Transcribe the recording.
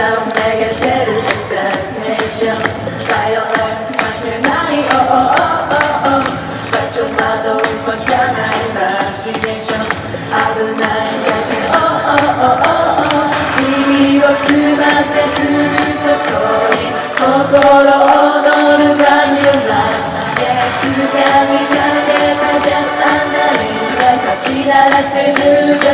내게 대를 stagnation violence 상냥하니 oh oh oh oh oh 발전마도 막강한 imagination危ないだけoh oh oh oh oh 耳を澄ませすぐそこに心躍る brand new life 掴みかけた just under you かき鳴らせぬ